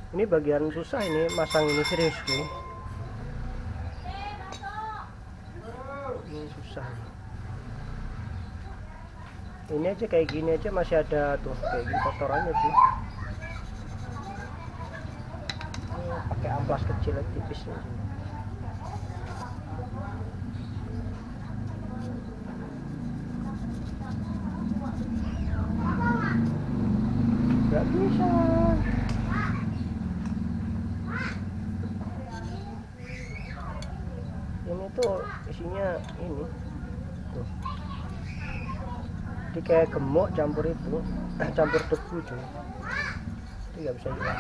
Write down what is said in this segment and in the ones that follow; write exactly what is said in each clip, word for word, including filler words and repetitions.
Ini bagian susah ini masang ini, serius nih. Ini susah. Ini aja kayak gini aja masih ada tuh kayak gini kotorannya sih. Ini pakai amplas kecil tipis nih sini. Gak bisa. Ini tuh isinya ini tuh. Jadi kayak gemuk campur itu, campur debu cuy. Itu nggak bisa hilang.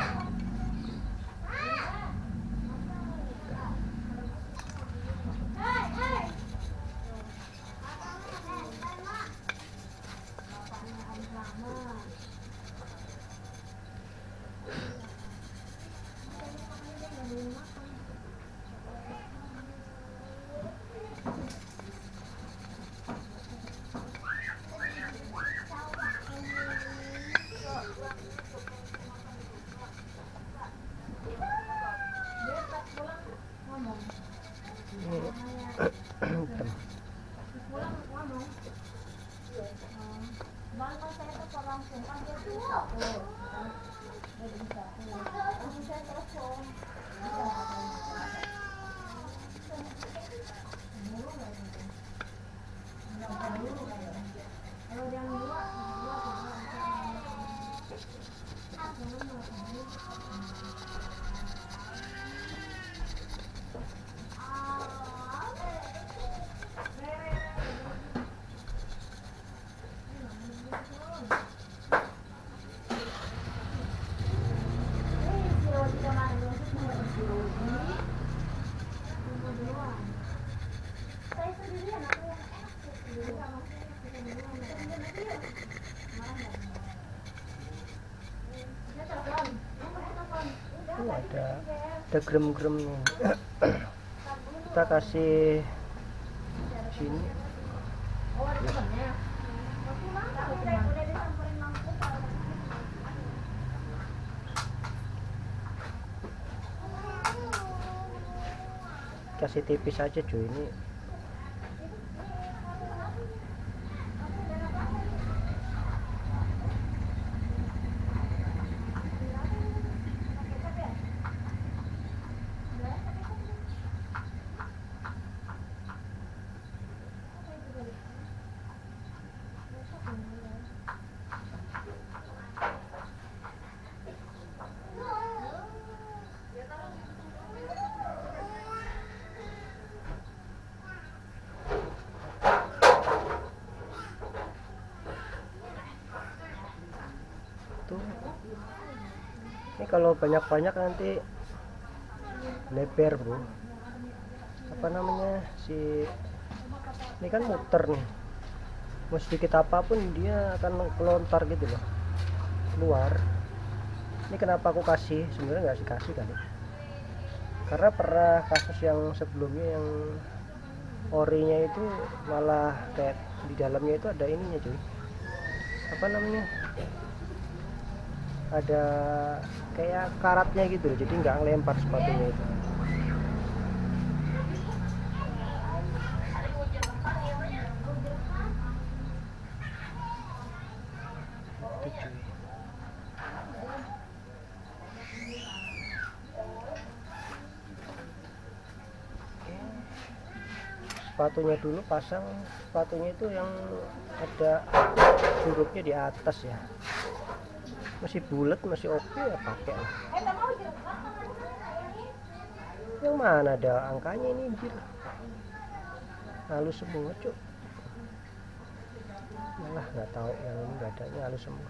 Oh, ada ada grem-gremnya. Kita kasih sini. Kasih tipis aja cuy ini. Tuh. Ini kalau banyak-banyak nanti lebar bro. Apa namanya si ini kan muter nih. Mau sedikit apapun dia akan kelontar gitu loh keluar. Ini kenapa aku kasih, sebenarnya nggak sih kasih kali, karena pernah kasus yang sebelumnya yang orinya itu malah kayak di dalamnya itu ada ininya cuy, apa namanya, ada kayak karatnya gitu loh, jadi nggak ngelempar sepatunya itu. Itu cuy. Sepatunya dulu pasang, sepatunya itu yang ada hurufnya di atas ya, masih bulat masih oke ya pakai lah. Yang mana ada angkanya ini anjir, halus semua cuk, malah nggak tahu yang ini nggak adanya halus semua.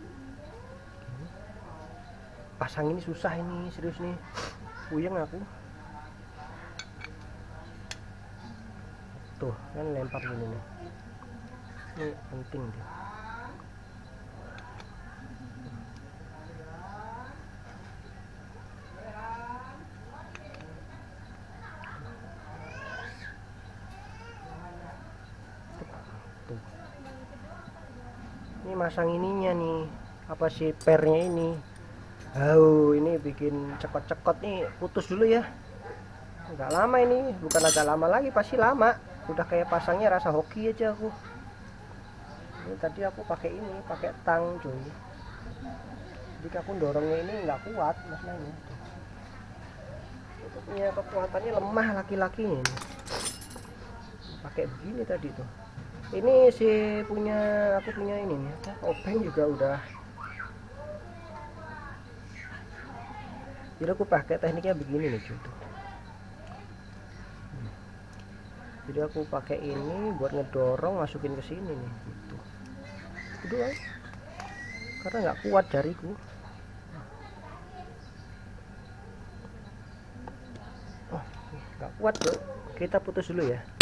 Pasang ini susah ini, serius nih, puyeng aku. Tuh kan lempar gini nih, ini penting deh. Tuh. Ini masang ininya nih, apa sih pernya ini, Oh, ini bikin cekot-cekot nih, putus dulu ya. Nggak lama ini, bukan agak lama lagi, pasti lama. Udah kayak pasangnya rasa hoki aja aku. Ini tadi aku pakai ini, pakai tang cuy. Jadi aku dorongnya ini nggak kuat masalahnya. Itu punya kekuatannya lemah laki-lakinya ini. Pakai begini tadi tuh. Ini si punya aku punya ini nih, apa? Obeng juga udah. Jadi aku pakai tekniknya begini nih cuy. Jadi aku pakai ini buat ngedorong masukin ke sini nih gitu. Udah, karena nggak kuat jariku. Oh, nggak kuat bro, kita putus dulu ya.